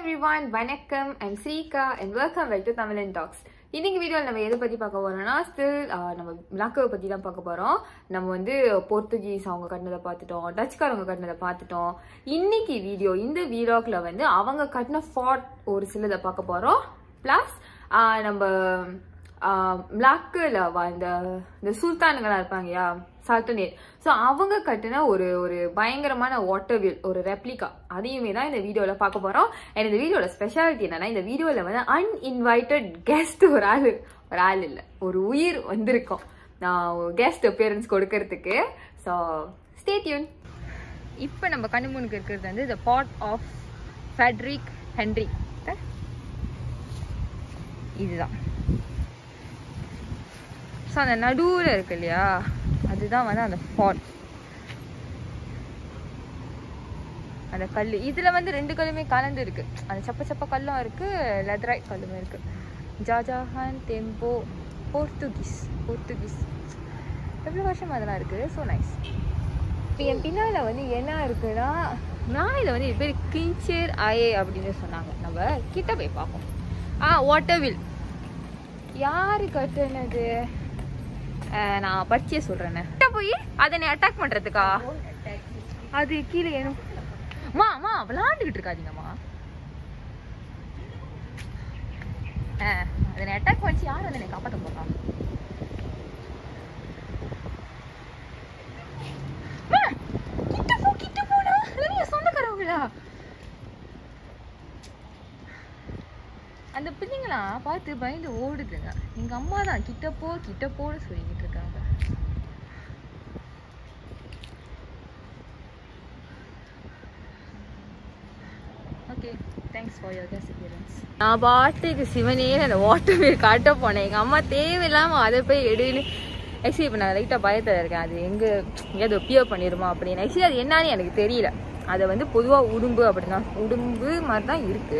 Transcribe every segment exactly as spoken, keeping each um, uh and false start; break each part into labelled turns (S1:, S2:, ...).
S1: everyone, வணக்கம். I'm Srika and welcome back to Tamil Talks. இன்னைக்கு வீடியோல நம்ம எதை பத்தி பார்க்க போறோம்னா ஸ்டில் நம்ம மலாக்காவை பத்தி தான் பார்க்க போறோம். நம்ம வந்து போர்த்துகீஸ் அவங்க கட்டினதை பார்த்துட்டோம், டச்சுக்காரங்க கட்டினதை பார்த்துட்டோம். இன்னைக்கு வீடியோ இந்த வீடியோக்குள்ள வந்து அவங்க கட்டின ஃபார்ட் ஒரு சிலதை பார்க்க போறோம். பிளஸ் நம்ம மலாக்கால வாழ்ந்த இந்த சுல்தானுங்களா இருப்பாங்கயா சால்டனேட், ஸோ அவங்க கட்டின ஒரு ஒரு பயங்கரமான வாட்டர் வீல், ஒரு ரெப்ளிகா, அதையுமே தான் இந்த வீடியோல பார்க்க போறோம். அண்ட் இந்த வீடியோட ஸ்பெஷாலிட்டி என்னன்னா, இந்த வீடியோல வந்து அன்இன்வைட்டட் கெஸ்ட் ஒரு ஆளு ஒரு ஆள் இல்லை ஒரு உயிர் வந்திருக்கோம் நான் கெஸ்ட் அப்பியரன்ஸ் கொடுக்கறதுக்கு. So stay tune. இப்போ நம்ம கண்ணு முன்னுக்கு இருக்கிறது வந்து the pot of Frederick Henry. இதுதான். ஸோ அந்த நடுவில் இருக்கு இல்லையா, அதுதான் வந்து அந்த ஃபாட், அந்த கல். இதுல வந்து ரெண்டு கல்லுமே கலந்து இருக்கு. அந்த சப்ப சப்ப கல்லும் இருக்கு, லெதரைட் கல்லுமே இருக்கு. ஜாஜஹான் டெம்போ போர்த்துகீஸ் போர்த்துகீஸ் எவ்வளோ வருஷம் அதெல்லாம் இருக்கு. So nice. இப்போ என் பின்னால வந்து என்ன இருக்குன்னா, நான் இதில் வந்து இது பேர் கிஞ்சர் ஆயே அப்படின்னு சொன்னாங்க. நம்ம கிட்ட போய் பார்ப்போம். ஆ வாட்டர் வீல் யாரு கட்டுனது நான் படிச்சே சொல்றேன். கிட்ட போய் அதை அட்டாக் பண்றதுக்கா? அது கீழே ஏனும் மா மா விளாண்டுகிட்டு இருக்காதீங்கம்மா. அதனை அட்டாக் பண்ணி யார் வந்து என்னை காப்பாற்ற போறா? கிட்ட போ கிட்ட போனா சொந்தக்காரவங்களா? அந்த பிள்ளைங்களா பார்த்து பயந்து ஓடுதுங்க. எங்க அம்மா தான் கிட்டப்போ கிட்டப்போன்னு சொல்லிக்கிட்டு இருக்காங்க. Okay, thanks for your guest appearance. நான் பாட்டுக்கு சிவனே அந்த வாட்டர் வீல் காட்ட போனேன். எங்க அம்மா தேவையில்லாம அதை போய் எடுன்னு. ஆக்சுவலி இப்போ நான் லைட்டாக பயத்தில் இருக்கேன், அது எங்கே எங்கேயாவது பியர் பண்ணிடுமா அப்படின்னு. ஆக்சுவலி அது என்னன்னு எனக்கு தெரியல. அதை வந்து பொதுவாக உடும்பு அப்படின்னா உடும்பு மாதிரி தான் இருக்கு.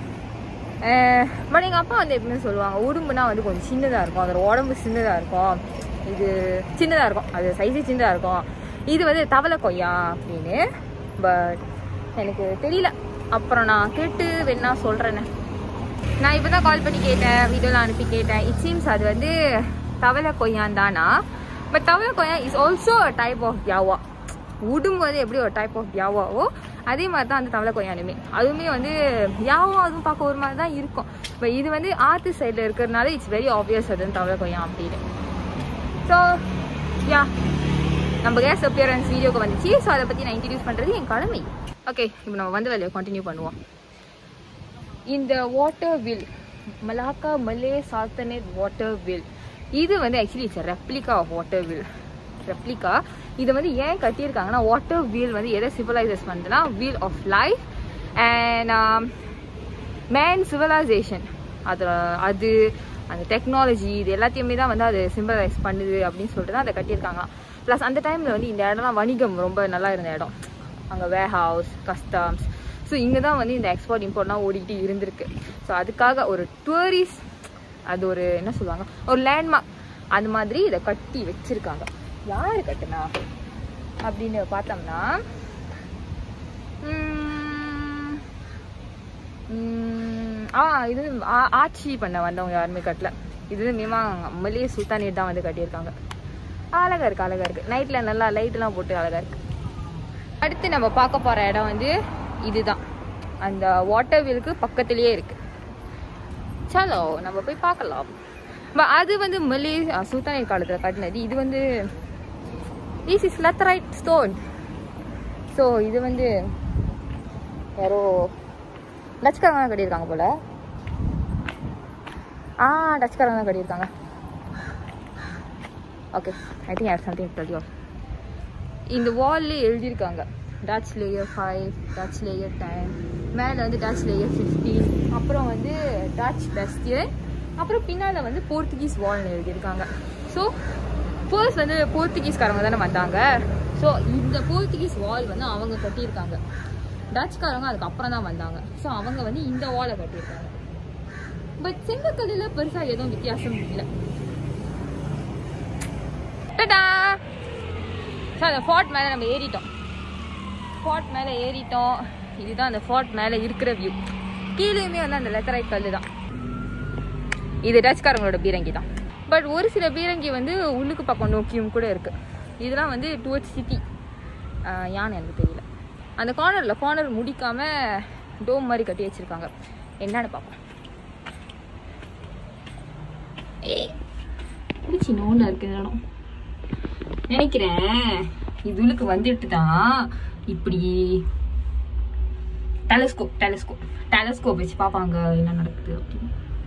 S1: பட் எங்கள் அப்பா வந்து எப்படின்னு சொல்லுவாங்க, உடும்புனா வந்து கொஞ்சம் சின்னதாக இருக்கும், அதோட உடம்பு சின்னதாக இருக்கும், இது சின்னதாக இருக்கும், அது சைஸு சின்னதாக இருக்கும், இது வந்து தவளை கொய்யா அப்படின்னு. பட் எனக்கு தெரியல. அப்புறம் நான் கேட்டு வேணா சொல்கிறேன்னு. நான் இப்போ தான் கால் பண்ணி கேட்டேன், வீடியோலாம் அனுப்பி கேட்டேன். இட் சீம்ஸ் அது வந்து தவளை கொய்யான் தானா. பட் தவளை கொய்யா is also a type of யாவா. உடும்பு வந்து எப்படி ஒரு டைப் ஆஃப் யாவாவோ அதே மாதிரி தான் அந்த தவளை கொய்யானுமே. அதுவுமே வந்து யாவோ அதுவும் பார்க்க ஒரு மாதிரி தான் இருக்கும். இப்போ இது வந்து ஆற்று சைடில் இருக்கிறதுனால இட்ஸ் வெரி ஆப்வியஸ் அது வந்து தவளை கொய்யா அப்படின்னு. ஸோ யா, நம்ம கேஸ் அப்பியரன்ஸ் வீடியோக்கு வந்துச்சு. ஸோ அதை பற்றி நான் இன்ட்ரடியூஸ் பண்ணுறது என் கடமை. ஓகே, இப்போ நம்ம வந்து வேலையை கண்டினியூ பண்ணுவோம். இந்த water wheel Malacca Malay sultanate water wheel, இது வந்து actually it's replica of water wheel. Replica இதை வந்து ஏன் கட்டியிருக்காங்கன்னா, வாட்டர் வீல் வந்து எதை சிவிலைசஸ் பண்ணுதுன்னா, wheel of life and man civilisation. அது அது அந்த டெக்னாலஜி இது எல்லாத்தையுமே தான் வந்து அது சிம்பிளைஸ் பண்ணுது அப்படின்னு சொல்லிட்டு தான் அதை கட்டியிருக்காங்க. ப்ளஸ் அந்த டைமில் வந்து இந்த இடம்லாம் வணிகம் ரொம்ப நல்லா இருந்த இடம். அங்கே வேர் ஹவுஸ், கஸ்டம்ஸ், ஸோ இங்கே தான் வந்து இந்த எக்ஸ்போர்ட் இம்போர்ட்லாம் ஓடிக்கிட்டு இருந்திருக்கு. ஸோ அதுக்காக ஒரு டூரிஸ்ட், அது ஒரு என்ன சொல்லுவாங்க, ஒரு லேண்ட்மார்க் அந்த மாதிரி இதை கட்டி வச்சிருக்காங்க. யாரு கட்டுனா அப்படின்னு பார்த்தோம்னா, ஆ இது ஆட்சி பண்ண வந்தவங்க யாருமே கட்டல. இது மீமா மலே சுல்தானேட் தான் வந்து கட்டியிருக்காங்க. அழகா இருக்கு, அழகா இருக்கு. நைட்ல நல்லா லைட்லாம் போட்டு அழகா இருக்கு. அடுத்து நம்ம பார்க்க போற இடம் வந்து இதுதான், அந்த வாட்டர் வீலுக்கு பக்கத்திலேயே இருக்கு. சலோ நம்ம போய் பார்க்கலாம். அது வந்து மலே சுல்தானேட் காலத்துல கட்டினது. இது வந்து this is laterite stone. So இது வந்து யாரோ டச்சுக்காரங்க தான் கட்டியிருக்காங்க போல. ஆ டச்சுக்காரங்க தான் கட்டியிருக்காங்க. Okay, I think I have something to tell you. இந்த வால்லே எழுதியிருக்காங்க Dutch layer five, Dutch layer ten, மேலே வந்து டச் லேயர் ஃபிஃப்டீன், அப்புறம் வந்து டச் பெஸ்டியன், அப்புறம் பின்னால் வந்து போர்த்துகீஸ் வால்னு எழுதியிருக்காங்க. ஸோ ஃபர்ஸ்ட் வந்து போர்த்துகீஸ்காரங்க தானே வந்தாங்க. ஸோ இந்த போர்த்துகீஸ் வால் வந்து அவங்க கட்டியிருக்காங்க. டச்சுக்காரங்க அதுக்கப்புறம் தான் வந்தாங்க. ஸோ அவங்க வந்து இந்த வாலை கட்டியிருக்காங்க. பட் செங்கக்கல்லில் பெருசாக எதுவும் வித்தியாசம் இல்லை. ஸோ அந்த ஃபார்ட் மேலே நம்ம ஏறிட்டோம். ஃபார்ட் மேலே ஏறிட்டோம் இதுதான் அந்த ஃபார்ட் மேலே இருக்கிற வியூ. கீழேயுமே வந்து அந்த லெத்தரைட் கல் தான். இது டச்காரங்களோட பீரங்கி தான். பட் ஒரு சில பீரங்கி வந்து உள்ளுக்கு பக்கம் நோக்கியும் கூட இருக்குது. இதெல்லாம் வந்து டுவர்ட்ஸ் சிட்டி யானை எனக்கு தெரியல. அந்த கார்னரில் கார்னர் முடிக்காமல் டோம் மாதிரி கட்டி வச்சுருக்காங்க. என்னன்னு பார்ப்போம். ஏ சின்னோன்னு இருக்குது இடம் நினைக்கிறேன். இதுக்கு வந்துட்டு தான் இப்படி டெலஸ்கோப் டெலஸ்கோப் டெலஸ்கோப் வச்சு பார்ப்பாங்க என்ன நடக்குது அப்படின்னு.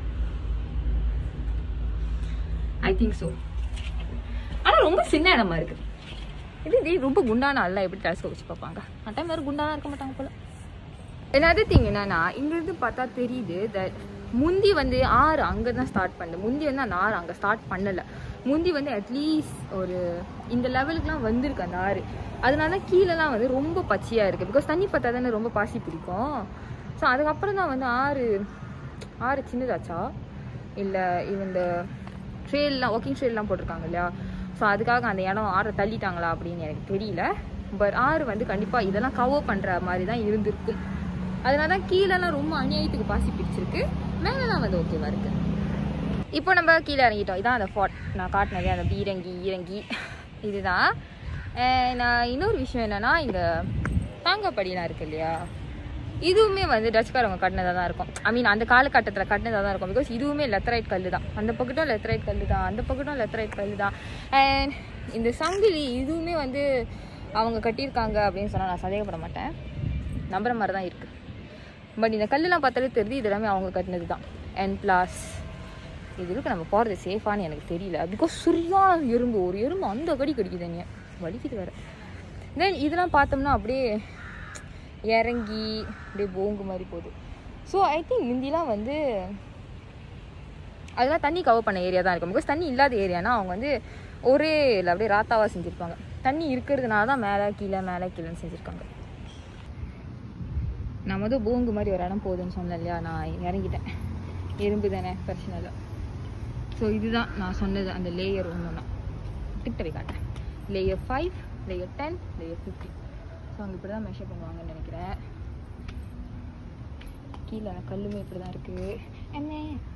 S1: I think so. ஆனால் ரொம்ப சின்ன இடமா இருக்குது. இது ரொம்ப குண்டான ஆள் எப்படி டெலஸ்கோப் வச்சு பார்ப்பாங்க? அந்த டைம் வேறு குண்டானா இருக்க மாட்டாங்க போல. another thing என்னன்னா, இங்கிருந்து பார்த்தா தெரியுது தட் முந்தி வந்து ஆறு அங்கே தான் ஸ்டார்ட் பண்ணுது. முந்தி வந்து அந்த ஆறு அங்கே ஸ்டார்ட் பண்ணலை. முந்தி வந்து அட்லீஸ்ட் ஒரு இந்த லெவலுக்குலாம் வந்திருக்கு அந்த ஆறு. அதனால கீழெல்லாம் வந்து ரொம்ப பச்சையாக இருக்குது. பிகாஸ் தண்ணி பார்த்தா தானே ரொம்ப பாசி பிடிக்கும். ஸோ அதுக்கப்புறம் தான் வந்து ஆறு ஆறு சின்னதாச்சா இல்லை இந்த ட்ரெயிலெலாம் வாக்கிங் ட்ரெயிலெலாம் போட்டிருக்காங்க இல்லையா? ஸோ அதுக்காக அந்த இடம் ஆறை தள்ளிட்டாங்களா அப்படின்னு எனக்கு தெரியல. பட் ஆறு வந்து கண்டிப்பாக இதெல்லாம் கவர் பண்ணுற மாதிரி தான் இருந்திருக்கும். அதனால தான் கீழெல்லாம் ரொம்ப அநியாயத்துக்கு பாசி பிடிச்சிருக்கு. மேலெல்லாம் வந்து ஓகேவா இருக்குது. இப்போ நம்ம கீழே இறங்கிட்டோம். இதான் அந்த ஃபார்ட் நான் காட்டினதே, அந்த பீரங்கி இறங்கி இதுதான். நான் இன்னொரு விஷயம் என்னென்னா, இந்த தாங்கப்படியெலாம் இருக்குது இல்லையா, இதுவுமே வந்து டச்சுக்காரவங்க கட்டினதாக தான் இருக்கும். ஐ மீன் அந்த காலகட்டத்தில் கட்டினதாக தான் இருக்கும். பிகாஸ் இதுவுமே லெத்தரைட் கல் தான். அந்த பக்கட்டும் லெத்தரைட் கல் தான், அந்த பக்கட்டும் லெத்தரைட் கல் தான். அண்ட் இந்த சங்கிலி இதுவுமே வந்து அவங்க கட்டியிருக்காங்க அப்படின்னு சொன்னால் நான் சந்தேகப்பட மாட்டேன். நம்புற மாதிரி தான் இருக்குது. பட் இந்த கல்லெலாம் பார்த்தாலே தெரியுது இது எல்லாமே அவங்க கட்டினது தான். அண்ட் ப்ளஸ் இதுக்கு நம்ம போகிறது சேஃபானு எனக்கு தெரியல. பிகாஸ் சரியான எறும்பு, ஒரு எறும்பு அந்த கடி கடிக்குது என்னைய, வலிக்குது வேறு. தென் இதெல்லாம் பார்த்தோம்னா அப்படியே இறங்கி அப்படியே போங்கு மாதிரி போகுது. ஸோ ஐ திங்க் முந்திலாம் வந்து அதெல்லாம் தண்ணி கவர் பண்ண ஏரியா தான் இருக்கும். பிகாஸ் தண்ணி இல்லாத ஏரியானா அவங்க வந்து ஒரே இல்லை அப்படியே ராத்தாவாக செஞ்சுருப்பாங்க. தண்ணி இருக்கிறதுனால தான் மேலே கீழே மேலே கீழேன்னு செஞ்சுருக்காங்க. நான் மொதல் போங்கு மாதிரி ஒரு இடம் போகுதுன்னு சொன்னேன் இல்லையா, நான் இறங்கிட்டேன். எறும்பு தானே, பிரச்சனை இல்லை. ஸோ இதுதான் நான் சொன்னது, அந்த லேயர் ஒன்று தான் கிட்ட போய் காட்டேன். Layer five, layer ten, layer fifteen. So அங்கே இப்படி தான் மெஷர் பண்ணுவாங்கன்னு நினைக்கிறேன். கீழே கல்லுமே இப்படி தான் இருக்குது. என்ன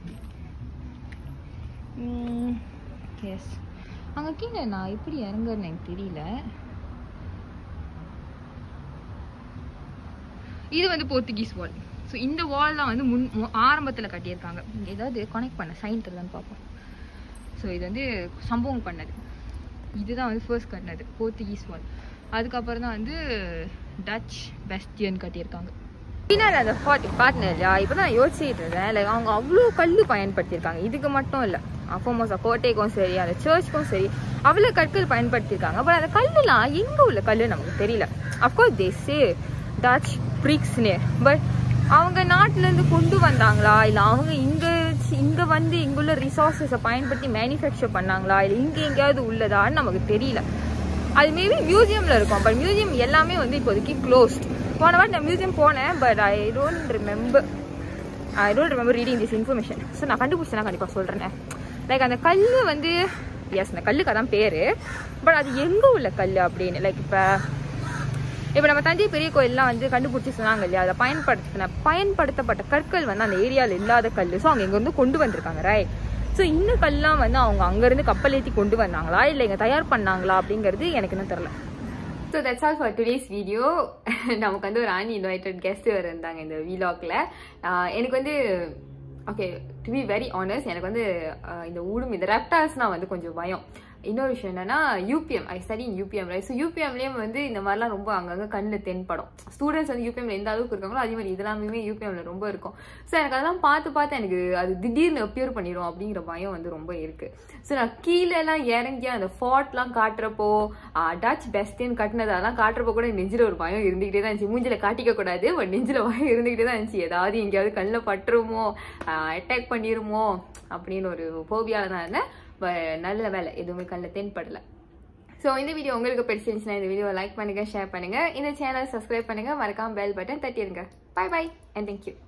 S1: எஸ் அங்கே கீழே நான் எப்படி இறங்குறேன்னு எனக்கு தெரியல. இது வந்து போர்த்துகீஸ் வால். ஸோ இந்த வால்லாம் வந்து முன் ஆரம்பத்தில் கட்டியிருக்காங்க. இங்கே ஏதாவது கனெக்ட் பண்ண சைன் தருதான்னு பார்ப்போம். ஸோ இது வந்து சம்பவம் பண்ணது. இதுதான் வந்து ஃபர்ஸ்ட் கட்டினது போர்த்துகீஸ் வால். அதுக்கப்புறம் தான் வந்து டச் பெஸ்டியன் கட்டியிருக்காங்க. பின்னால் அந்த ஃபார்ட் பார்ட்னர் இல்லையா, இப்போ தான் யோசிச்சுட்டு இருந்தேன். லைக் அவங்க அவ்வளோ கல் பயன்படுத்தியிருக்காங்க. இதுக்கு மட்டும் இல்லை, அப்போமோசா கோட்டைக்கும் சரி அந்த சர்ச்சுக்கும் சரி அவ்வளோ கற்கள் பயன்படுத்தியிருக்காங்க. பட் அந்த கல்லுலாம் எங்கே உள்ள கல் நமக்கு தெரியல. அஃப்கோர்ஸ் தே சே டச் பிரிக்ஸ்னு. பட் அவங்க நாட்டிலேருந்து கொண்டு வந்தாங்களா, இல்லை அவங்க இங்கே இங்கே வந்து இங்குள்ள ரிசோர்ஸஸை பயன்படுத்தி மேனுஃபேக்சர் பண்ணாங்களா, இல்லை இங்கே எங்கேயாவது உள்ளதான்னு நமக்கு தெரியல. அது மேபி மியூசியமில் இருக்கும். பட் மியூசியம் எல்லாமே வந்து இப்போதைக்கு க்ளோஸ்ட். போன வாட்டி நான் மியூசியம் போனேன். But I don't remember I don't remember reading this information. So நான் கண்டுபிடிச்சேன்னா கண்டிப்பாக சொல்கிறேன். லைக் அந்த கல் வந்து எஸ் அந்த கல்லுக்கு அதான் பேர். பட் அது எங்கே உள்ள கல் அப்படின்னு லைக் இப்போ இப்போ நம்ம தஞ்சை பெரிய கோயிலெலாம் வந்து கண்டுபிடிச்சி சொன்னாங்க இல்லையா, அதை பயன்படுத்தின பயன்படுத்தப்பட்ட கற்கள் வந்து அந்த ஏரியாவில் இல்லாத கல். ஸோ அவங்க இங்கே வந்து கொண்டு வந்திருக்காங்க ரைட். ஸோ இந்த கல்லாம் வந்து அவங்க அங்கேருந்து கப்பல் ஏற்றி கொண்டு வந்தாங்களா இல்லை இங்கே தயார் பண்ணாங்களா அப்படிங்கிறது எனக்கு இன்னும் தெரில. So that's all for today's video. நமக்கு வந்து ஒரு ஆன் இன்வைட்டட் கெஸ்ட் வேறு இருந்தாங்க இந்த வீலாக்ல. எனக்கு வந்து okay to be very honest, எனக்கு வந்து இந்த ஊடும் இந்த ரெப்டால்ஸ்னால் வந்து கொஞ்சம் பயம். இன்னொரு விஷயம் என்னன்னா, UPM I study in UPM right. So யூபிஎம்லேயும் வந்து இந்த மாதிரிலாம் ரொம்ப அங்கங்கே கண்ணில் தென்படும். ஸ்டூடெண்ட்ஸ் வந்து யூபிஎம்ல எந்த அளவுக்கு இருக்காங்களோ அதே மாதிரி இதெல்லாமே யூபிஎம்ல ரொம்ப இருக்கும். ஸோ எனக்கு அதெல்லாம் பார்த்து பார்த்து எனக்கு அது திடீர்னு அப்பியர் பண்ணிடும் அப்படிங்கிற பயம் வந்து ரொம்ப இருக்கு. ஸோ நான் கீழெல்லாம் இறங்கி அந்த ஃபார்ட்லாம் காட்டுறப்போ டச் பெஸ்டின் கட்டினதெல்லாம் காட்டுறப்போ கூட நெஞ்சில் ஒரு பயம் இருந்துகிட்டே தான் இருந்துச்சு. மூஞ்சில் காட்டிக்க கூடாது, பட் நெஞ்சில் பயம் இருந்துகிட்டே தான் இருந்துச்சு. ஏதாவது எங்கேயாவது கண்ணில் பட்டுருமோ, அட்டாக் பண்ணிருமோ அப்படின்னு ஒரு ஃபோபியால தான் இருந்தேன். நல்ல வேலை எதுவுமே கண்ணில் தென்படலை. ஸோ இந்த வீடியோ உங்களுக்கு பிடிச்சிருந்துச்சுன்னா இந்த வீடியோ லைக் பண்ணுங்க, ஷேர் பண்ணுங்க, இந்த சேனல் சப்ஸ்கிரைப் பண்ணுங்க, மறக்காம பெல் பட்டன் தட்டிடுங்க. Bye bye and thank you.